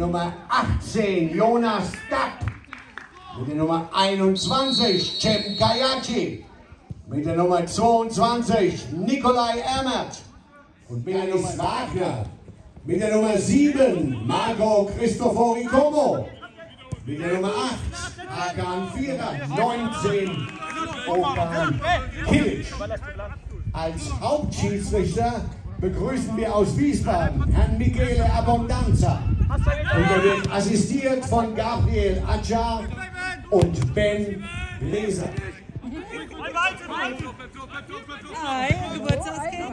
Nummer 18 Jonas Dapp, mit der Nummer 21 Cem Kayachi, mit der Nummer 22 Nikolai Ermert und Michalis Wagner, mit der Nummer 7 Marco Cristofori Como, mit der Nummer 8 Hakan Vierer, 19 Okan Kilic. Als Hauptschiedsrichter begrüßen wir aus Wiesbaden Herrn Michele Abbondanza. Und er wird assistiert von Gabriel Adjar und Ben Leser. Hi, Geburtstagskind.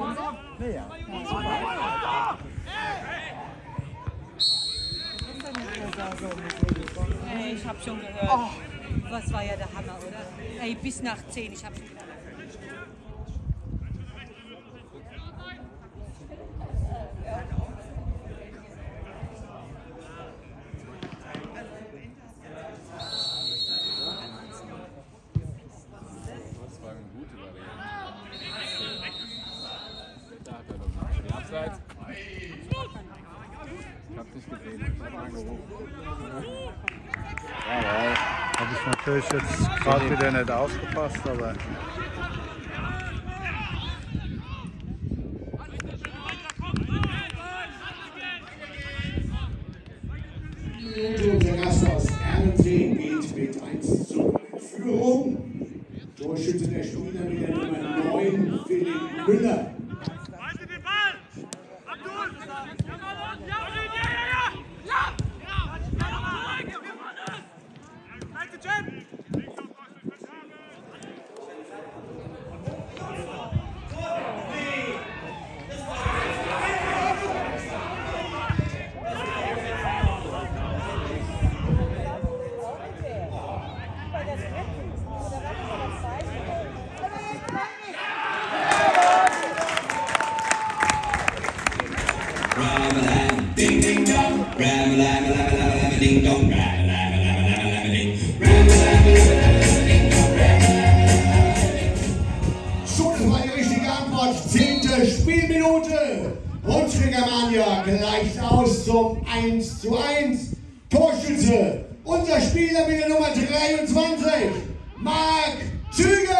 Hey, ich hab schon gehört. Oh. Was war ja der Hammer, oder? Ey, bis nach 10, ich hab schon gedacht. Ich hab's nicht gesehen, ich hab angerufen. Ja, habe ich natürlich jetzt gerade wieder nicht aufgepasst, aber. Unser Gast aus Erlentsee geht mit 1 zu 0 in Führung. Torschütze der Spieler mit der Nummer 9 Philipp Müller. Ding ding dong, ram lam lam lam ding dong, ram lam lam lam ding, Schon eine richtige Antwort, 10. Spielminute. Rutschke Germania gleicht aus zum 1 zu 1. Torschütze, unser Spieler mit der Nummer 23, Marc Züge.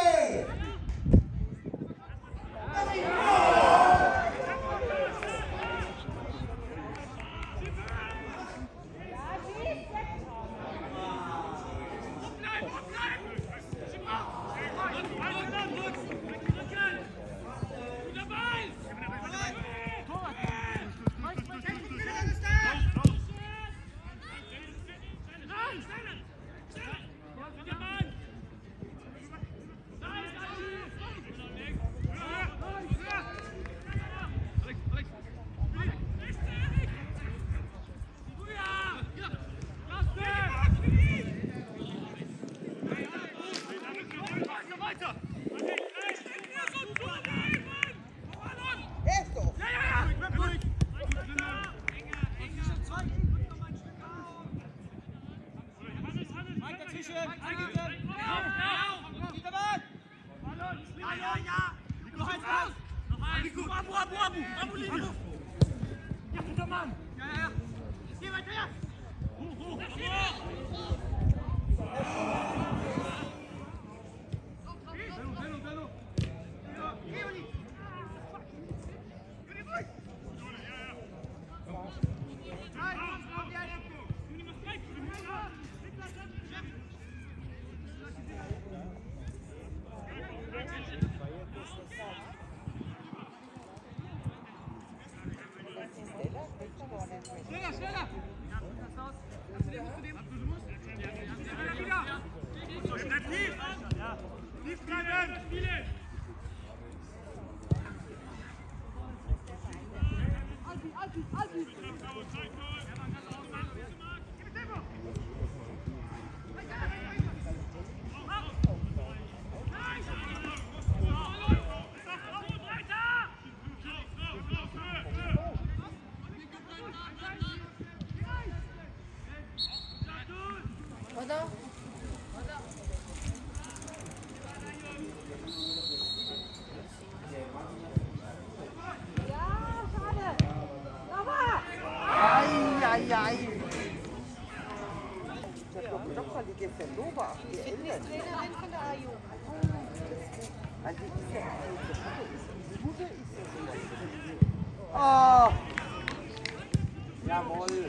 denn? Nova? Die Trainerin von der AJO. Also die ist ja die Mutter ist ja so. Oh! Jawohl!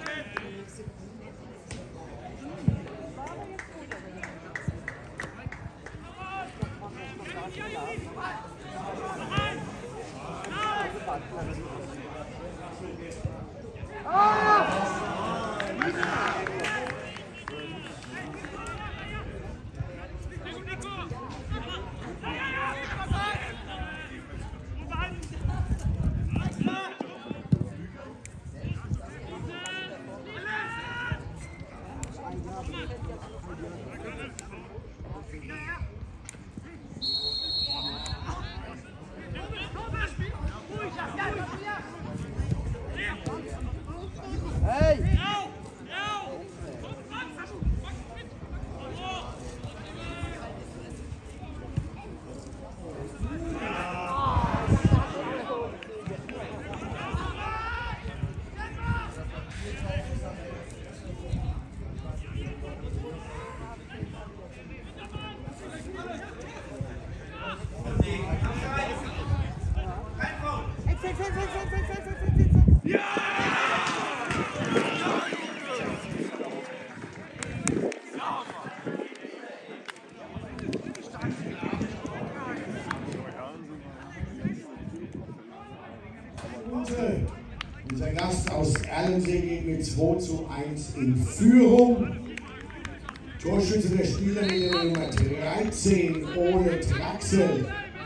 Hey! Unser Gast aus Erlensee geht mit 2:1 in Führung. Torschütze der Spieler mit der Nummer 13, Ole Traxel.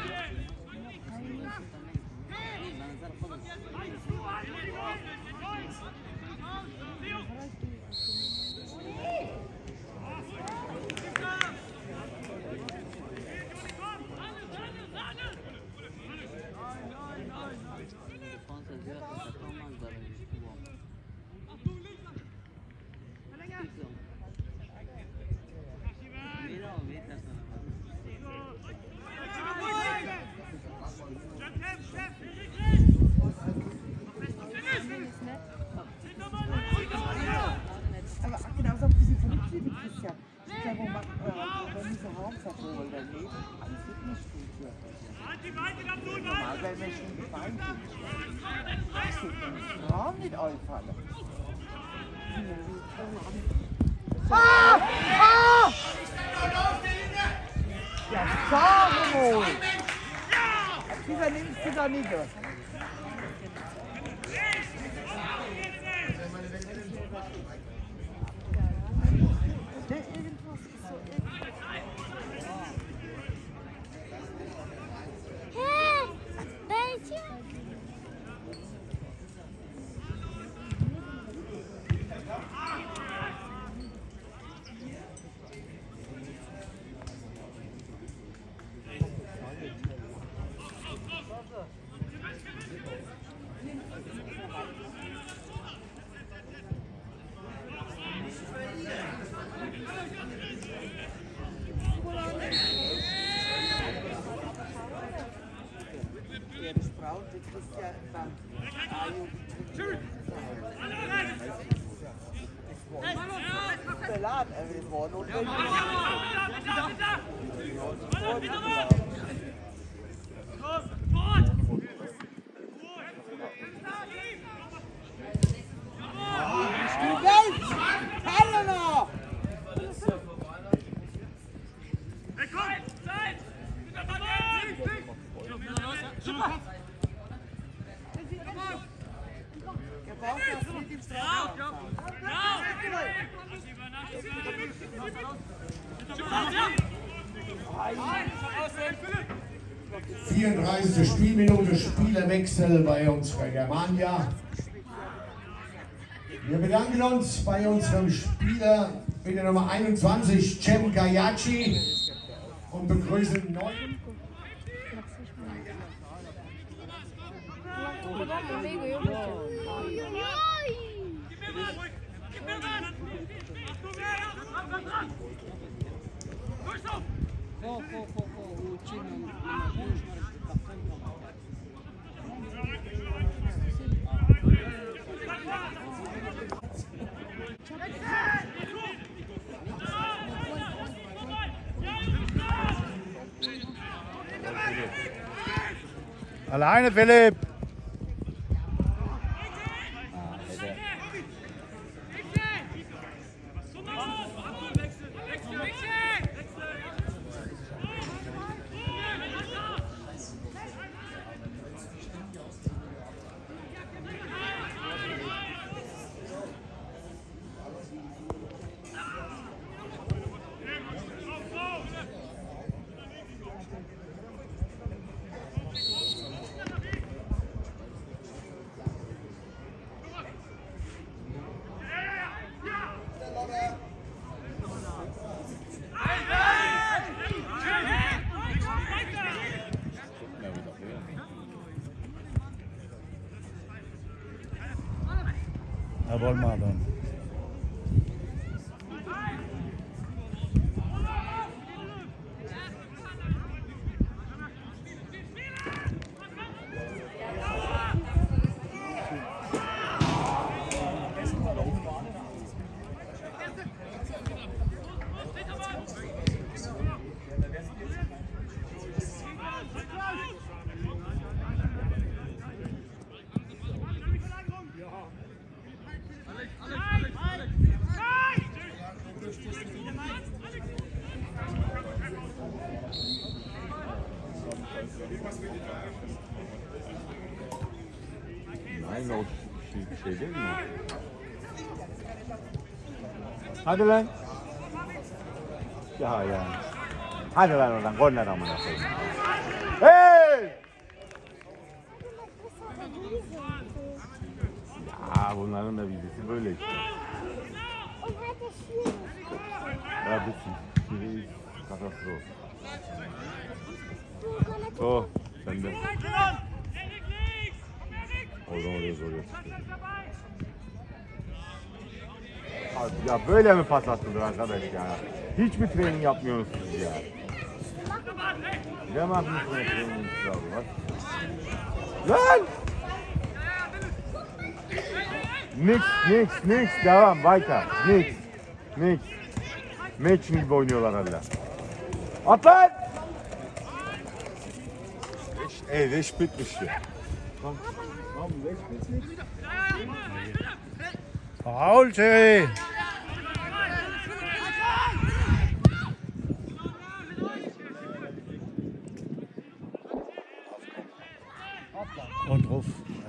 Aber genauso ein bisschen verrückt wie Christian. Der, wo man diese Raumverbot oder nicht, alles wird nicht gut. Normal, weil wir schon dabei sind. Das wird mir nicht Raum nicht einfallen. Ah! Ah! Ja, sag mal! Dieser nimmst du da nicht. Spielminute, Spielerwechsel bei unserer Germania. Wir bedanken uns bei unserem Spieler mit der Nummer 21, Cem Gayaci, und begrüßen neuen. Alleine, Philipp! Jawohl, Marlon. Aynı o şey değil mi? Hadi lan. Ya yani. Hadi lan oradan korner amına koyayım. Hey! Ya bunların da vizesi böyle işte. Ya bu şey katastrof. So, sen de. Oradan oraya zor yapıştı. Ya böyle mi pas atılır arkadaş ya? Hiç mi training yapmıyorsunuz siz ya? Bilemez misiniz training var? Lan! Next, devam, weiter. Next. Matching gibi oynuyorlar hala. At lan! Ey, bitmiş ya. Faul, Jerry! Und Ruf.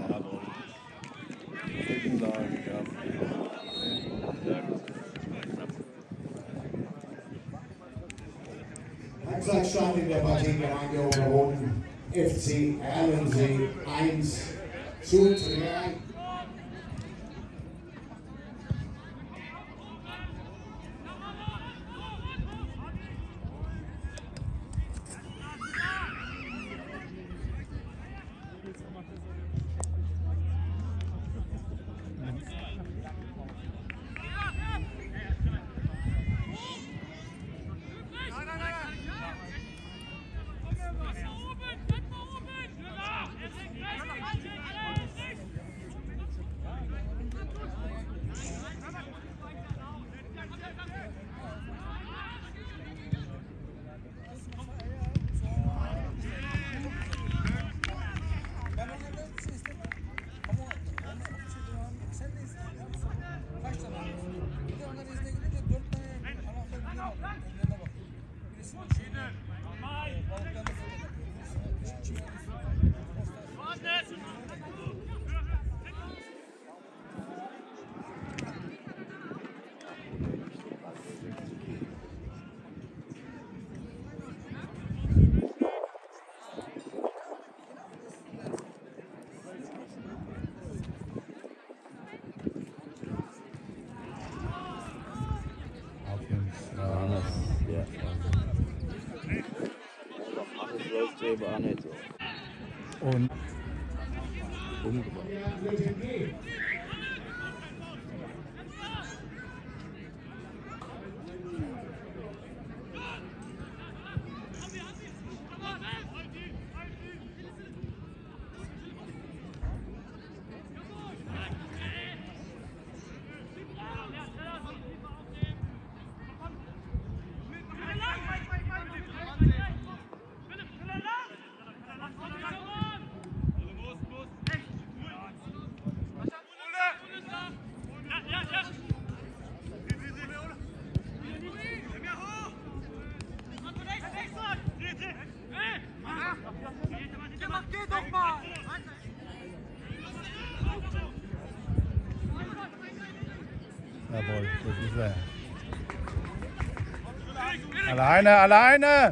Halbzeitstand in der Partie gerade unterboten. FC Erlensee 1:3. Und Geh doch mal! Jawohl, das ist er. Alleine, alleine!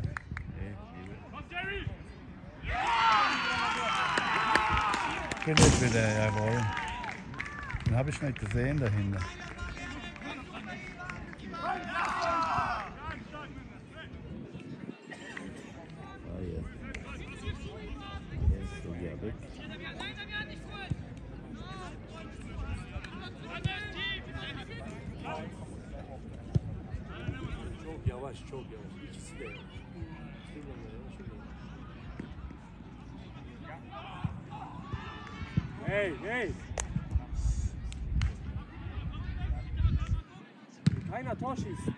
Findet wieder, jawohl. Den habe ich nicht gesehen dahinter. Çok yavaş, çok yavaş. İkisi de yavaş. Hey, hey! Keiner Tor schießt.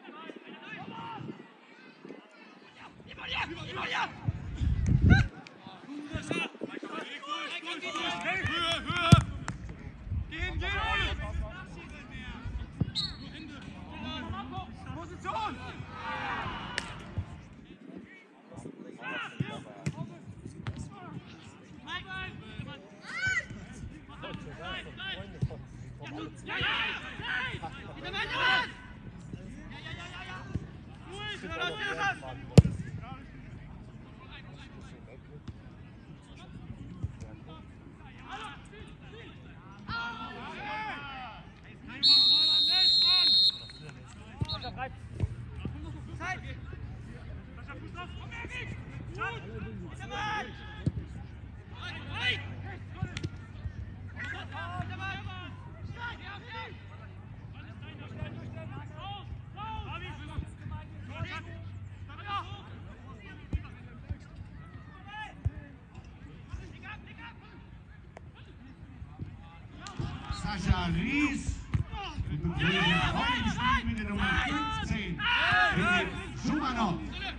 Sascha Ries und begrüßt den heutigen Spiel mit der Nummer 15, Philipp Schumanov.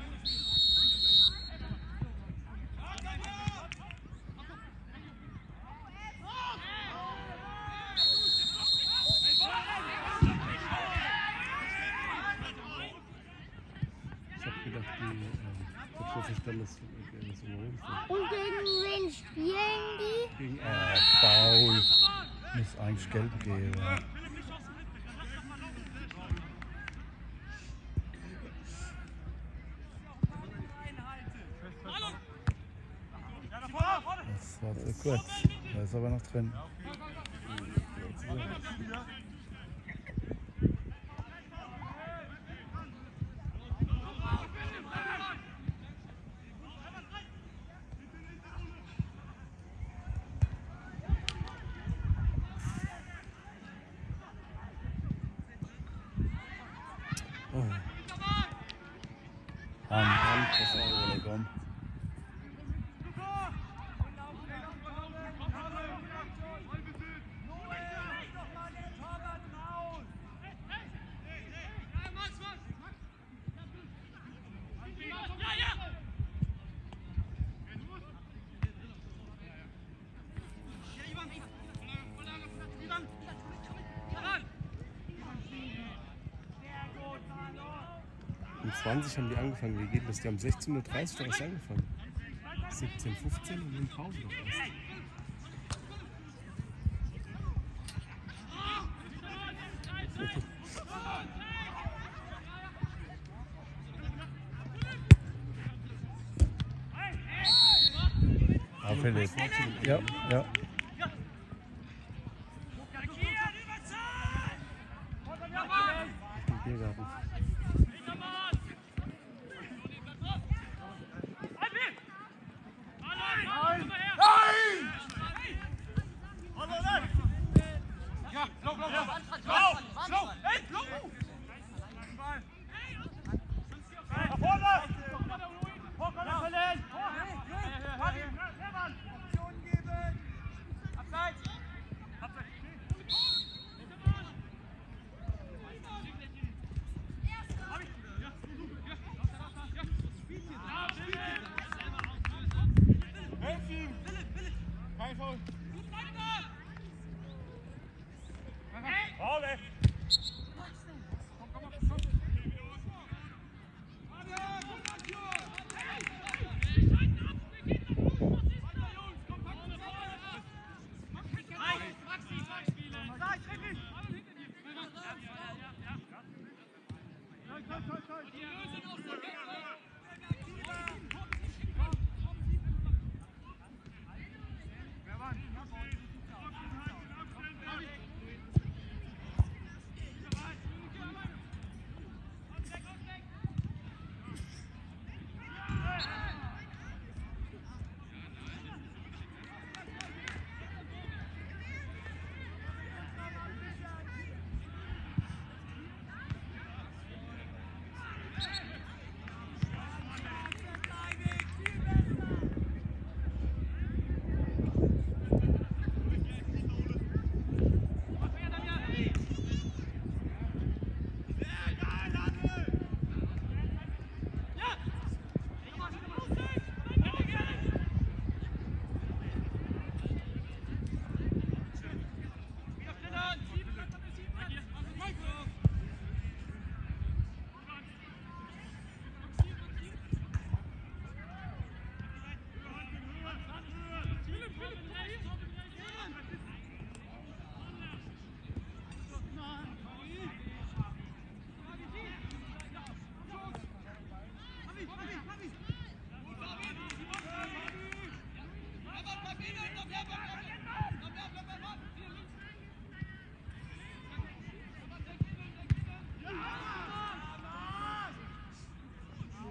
Ich hab gedacht, die Stelle ist Und gegen wen spielen die? Gegen Foul. Muss eigentlich gelb geben. Das war zu kurz. Da ist aber noch drin. Komm. Um 20 haben die angefangen. Wie geht das? Die haben 16:30 Uhr erst angefangen. 17:15 und in Pause noch erst. Philipp. Ja, ja. Biergarten.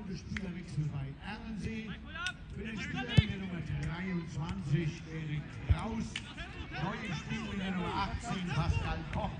Spielminute Spielerwechsel bei Erlensee. Für den Spieler mit der Nummer 23 Erik Kraus. Neu im Spiel mit der Nummer 18 Pascal Koch.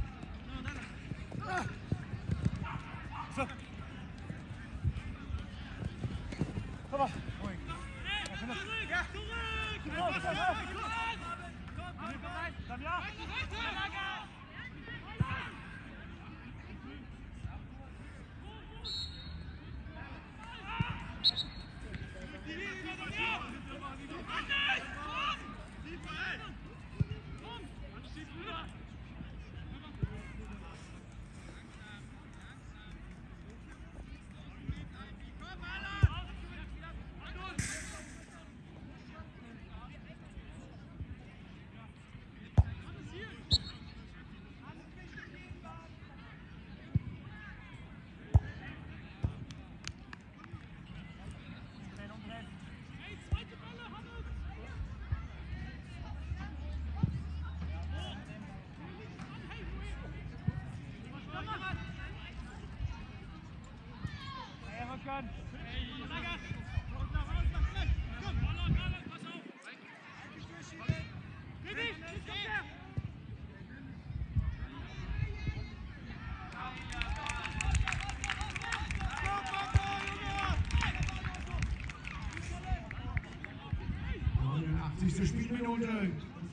Spielminute.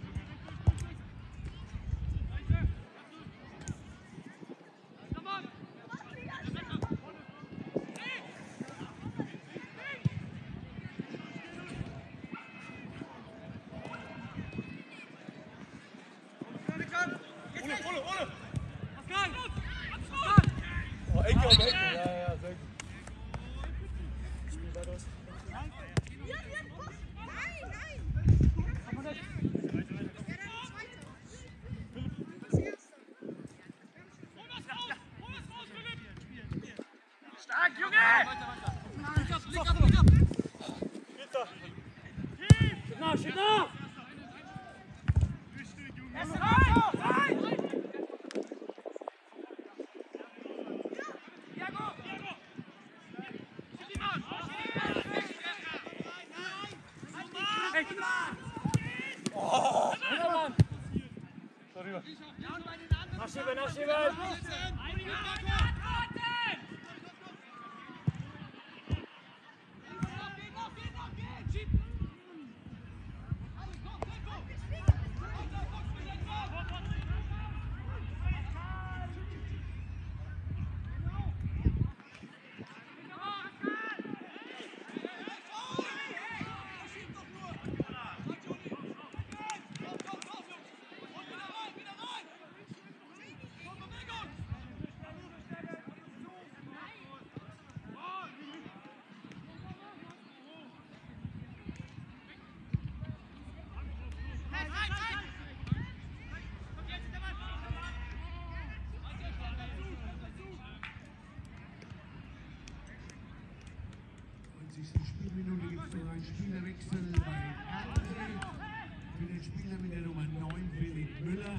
Spielminute gibt es noch einen Spielerwechsel bei Erlensee. Für den Spieler mit der Nummer 9 Philipp Müller.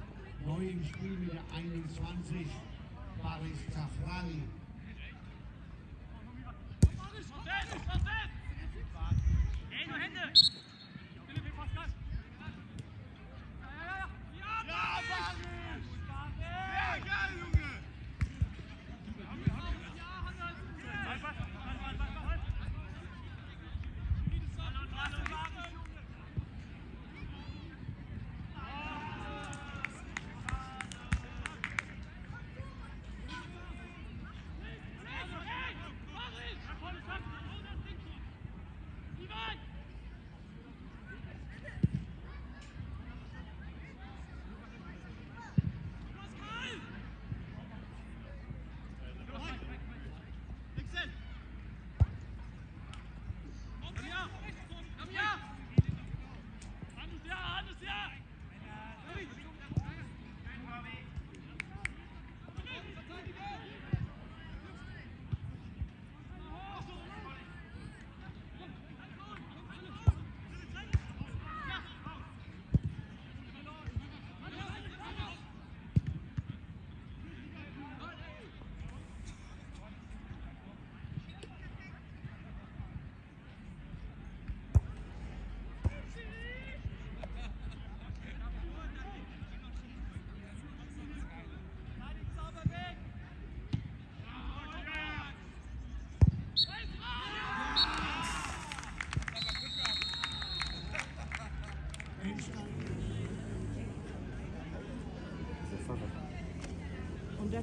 Neu im Spiel mit der 21 Paris Zafrani.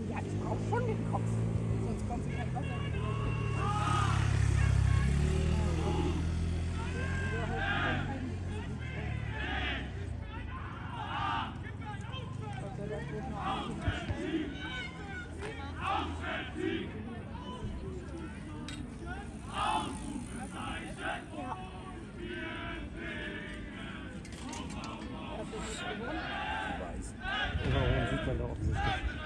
Ja, ich brauche schon den Kopf. Sonst kommt sie kein Wasser. Warum sieht man da offensichtlich?